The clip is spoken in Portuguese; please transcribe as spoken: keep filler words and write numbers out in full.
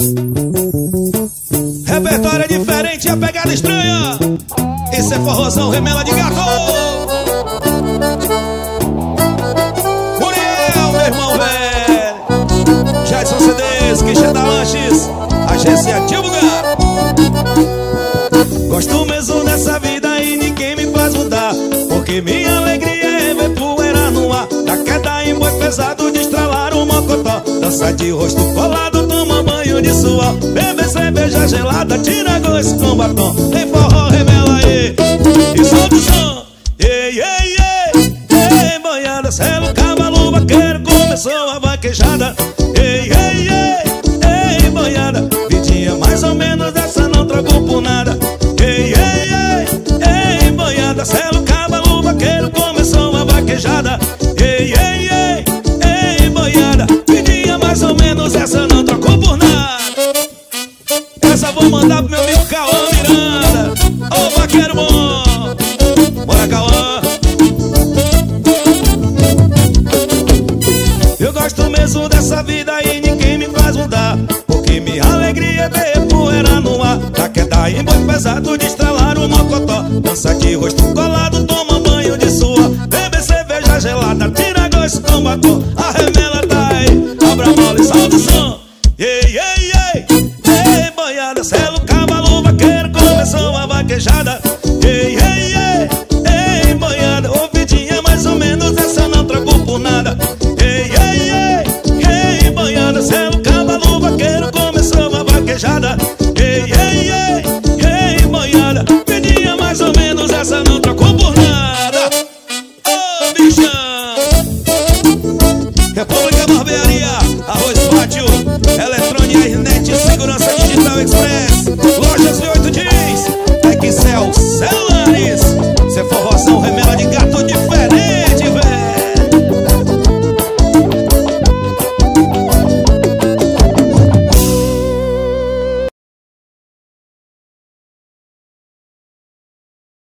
Repertório é diferente, a pegada estranha. Esse é forrozão, remela de gato. Muriel, meu irmão velho. Jadson C Ds, Quixeta Lanches, agência Divulgar. Gosto mesmo dessa vida e ninguém me faz mudar, porque minha alegria é ver poeira no ar. Da queda em boi pesado de estralar o mocotó. Dança de rosto colado, toma banho de suor. Beber cerveja gelada, tira gosto com batom. Tem forró, remela aí, e solta o som. Ei, ei, ei, ei, boiada, selo, cavalo, vaqueiro. Começou a vaquejada. Ei, ei, ei, ei, boiada, vidinha mais ou menos dessa não troco por nada. Ei, ei, ei, ei, boiada, selo, cavalo, vaqueiro. Começou a vaquejada. Ei, ei, ei, ei, boiada, vidinha mais ou menos essa não troco por nada. Essa vou mandar pro meu amigo Cauã Miranda. Ô vaqueiro bom, bora Cauã. Eu gosto mesmo dessa vida e ninguém me faz mudar, porque minha alegria é ver poeira no ar. Da queda em boi pesado de estralar o mocotó. Dança de rosto colado, toma banho de suor. Beber cerveja gelada, tira gosto com batom. A remela tá aí, abra a mola e solta o som. Ei, ei, ei, ei, boiada,